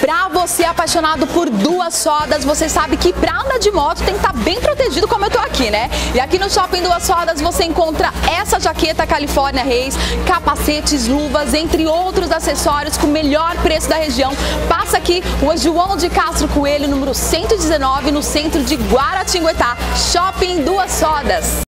Pra você apaixonado por duas rodas, você sabe que pra andar de moto tem que estar bem protegido como eu tô aqui, né? E aqui no Shopping Duas Rodas você encontra essa jaqueta California Reis, capacetes, luvas, entre outros acessórios com o melhor preço da região. Passa aqui, Rua João de Castro Coelho, número 119, no centro de Guaratinguetá. Shopping Duas Rodas.